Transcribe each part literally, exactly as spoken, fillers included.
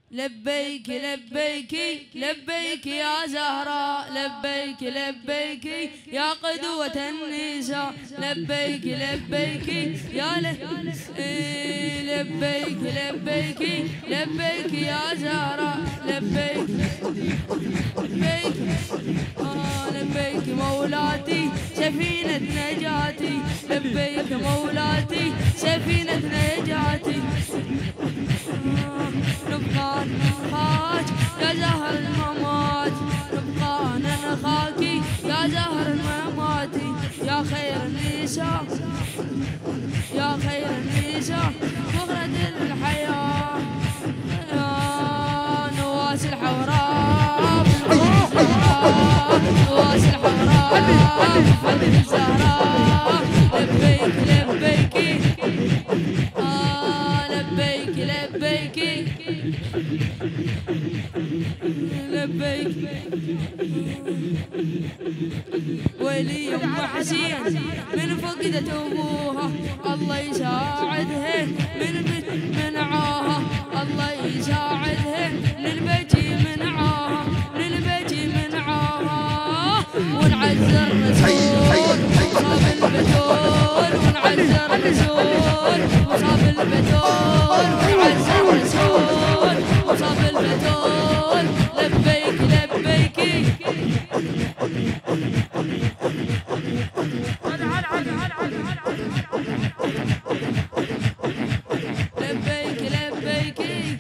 لبيك لبيك لبيك يا زهراء، لبيك لبيك يا قدوة النساء، لبيك لبيك يا ل... إيه لبيك لبيك لبيك يا زهراء، لبيك لبيك آه لبيك مولاتي سفينة نجاتي، لبيك مولاتي سفينة نجاتي. نبقى ننخاك يا زهر الممات، نبقى ننخاك يا زهر الممات، يا خير النساء يا خير النساء مخرج الحياة، يا نواس الحوراء نواس الحوراء فضل الزهراء، لبيك لبيك آه لبيك لبيك لبيك. ويلي ام حسين من فقدت ابوها، الله يساعدها من منعاها، الله يساعدها للبجي منعاها، للبجي منعاها. ونعز الرسول وصاب البتول، ونعز الرسول وصاب البتول، ونعز الرسول وصاب البتول. لبيك لبيك لبيك لبيك.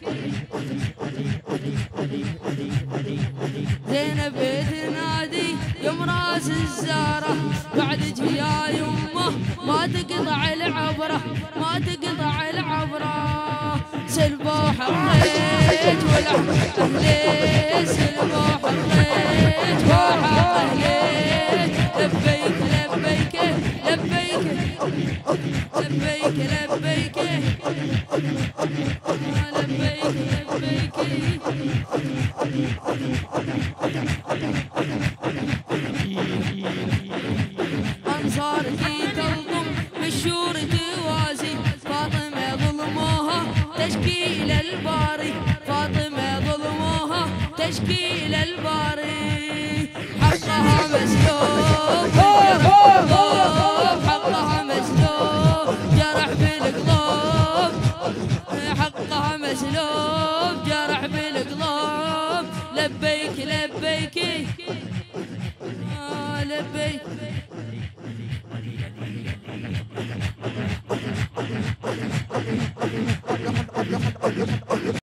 زينب تنادي يوم راس الزهرة، بعدك يا يمه ما تقطع العبرة، ما تقطع العبرة. سلبوا حقيت ولحم أهليت، سلبوا حقيت ولحم أهليت. لبيك لبيك لبيك لبيك لبيك لبيك أنصارك تلطم بالشور توازي، فاطمة ظلموها تشكيل الباري، فاطمة ظلموها تشكيل الباري. حقها مسلوب بالقلوب، حقها مسلوب جرح بالقلوب، حقها مسلوب جرح بالقلوب. لبيك لبيك آه لبيك.